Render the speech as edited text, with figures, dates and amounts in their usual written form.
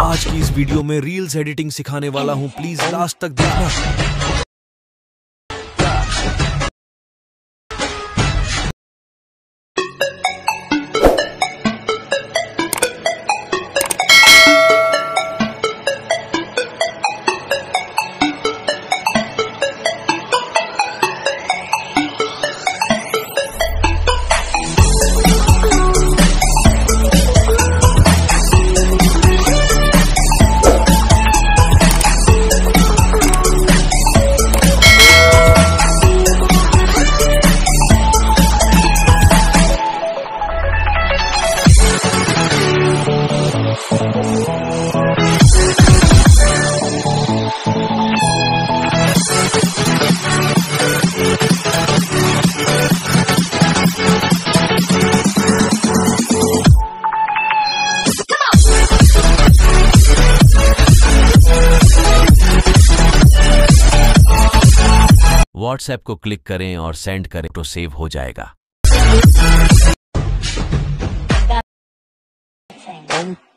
आज की इस वीडियो में रील्स एडिटिंग सिखाने वाला हूं, प्लीज लास्ट तक देखना। व्हाट्सएप को क्लिक करें और सेंड करें तो सेव हो जाएगा।